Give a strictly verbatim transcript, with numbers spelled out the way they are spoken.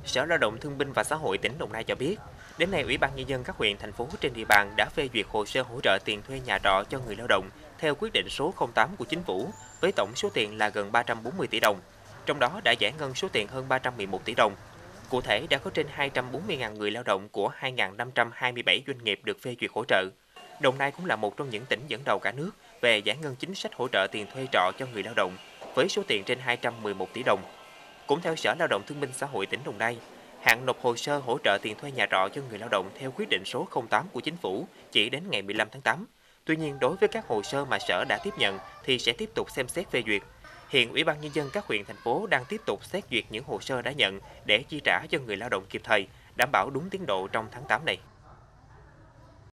Sở Lao động Thương binh và Xã hội tỉnh Đồng Nai cho biết, đến nay Ủy ban Nhân dân các huyện, thành phố trên địa bàn đã phê duyệt hồ sơ hỗ trợ tiền thuê nhà trọ cho người lao động theo quyết định số không tám của Chính phủ với tổng số tiền là gần ba trăm bốn mươi tỷ đồng. Trong đó đã giải ngân số tiền hơn ba trăm mười một tỷ đồng. Cụ thể đã có trên hai trăm bốn mươi nghìn người lao động của hai nghìn năm trăm hai mươi bảy doanh nghiệp được phê duyệt hỗ trợ. Đồng Nai cũng là một trong những tỉnh dẫn đầu cả nước về giải ngân chính sách hỗ trợ tiền thuê trọ cho người lao động với số tiền trên hai trăm mười một tỷ đồng. Cũng theo Sở Lao động Thương binh Xã hội tỉnh Đồng Nai, hạn nộp hồ sơ hỗ trợ tiền thuê nhà trọ cho người lao động theo quyết định số không tám của Chính phủ chỉ đến ngày mười lăm tháng tám. Tuy nhiên, đối với các hồ sơ mà Sở đã tiếp nhận thì sẽ tiếp tục xem xét phê duyệt. Hiện Ủy ban Nhân dân các huyện, thành phố đang tiếp tục xét duyệt những hồ sơ đã nhận để chi trả cho người lao động kịp thời, đảm bảo đúng tiến độ trong tháng tám này.